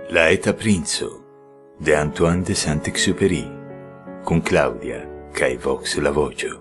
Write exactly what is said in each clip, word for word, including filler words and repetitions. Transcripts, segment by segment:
La Eta Princo de Antoine de Saint-Exupéry con Claudia cae vox la voce.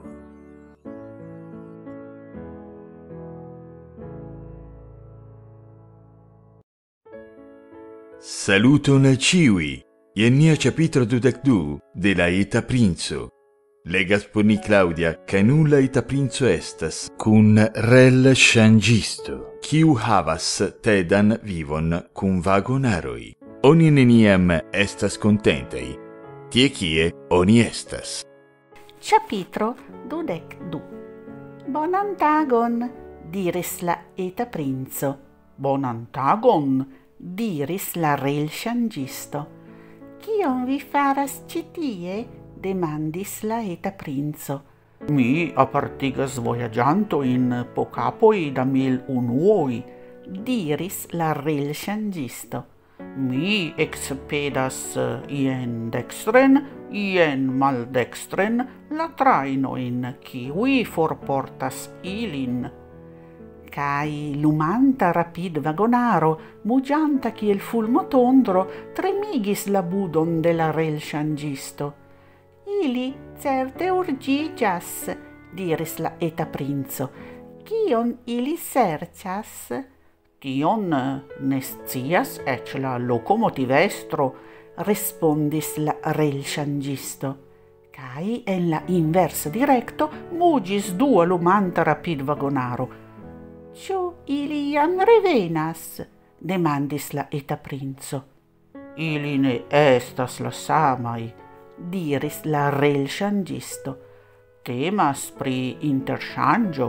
Saluton al ciui, ien nia capitolo dudec du de la Eta Princo. Legas por ni Claudia, cae nun la Eta Princo estas, cun rel changisto, quiu havas tedan vivon cun vagonaroi. Oni neniam estas contentei, tie kie oni estas. Capitro dudec du. Bonan tagon, diris la Eta Princo. Bonan tagon, diris la rel changisto. Kion vi faras ci tie? Demandis la Eta Princo. Mi apartigas voyagianto in po capoi da mil unuoi, diris la rel changisto. Mi expedas ien dextren, ien maldextren la trainoin, kiui forportas ilin. Cai lumanta rapid vagonaro, mugianta kiel fulmo tondro, tremigis la budon de la rel changisto. Ili certe urgigas, diris la Eta Princo. Kion ili sercias? Tion ne scias ec la locomotivestro, respondis la rel changisto. Cai en la inversa directo mugis dua lumanta rapid vagonaro. Ciu ili iam revenas? Demandis la Eta Princo. Ili ne estas la samai, diris la rel changisto. Temas pri interchangio.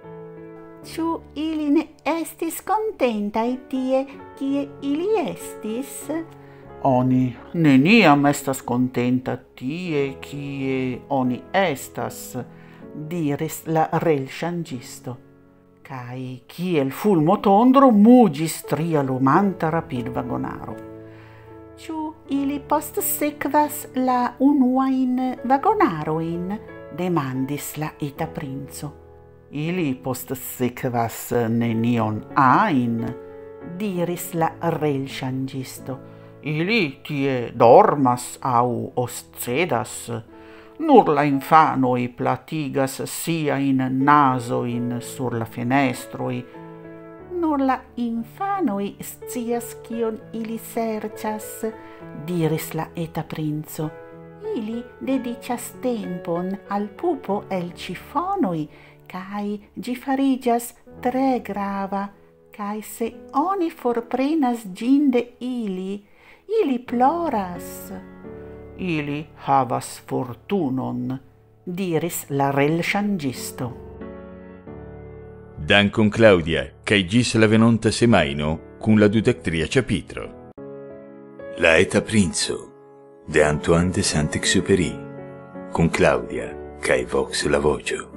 Ciu ili ne estis contentai tie, kie ili estis? Oni neniam estas contenta tie, kie oni estas, diris la rel changisto. Cai kiel fulmo tondro mugis tria lumanta rapid vagonaro. Ciu ili post sekvas la unuain vagonaroin? Demandis la Eta Princo. Ili post sekvas nenion ain, diris la rel changisto. Ili tie dormas au oscedas, nur la infanoi platigas siain nasoin sur la fenestroi. Nur la infanoi scias kion ili sercias, diris la Eta Princo. Ili dedicas tempon al pupo el cifonoi, cai gi farigas tre grava, cai se oni forprenas gin de ili, ili ploras. Ili havas fortunon, diris la rel changisto. Dankon Claudia, cae gis la venonta semaino cun la dudectria capitro. La Eta Princo de Antoine de Saint-Exupéry con Claudia cae vox la voce.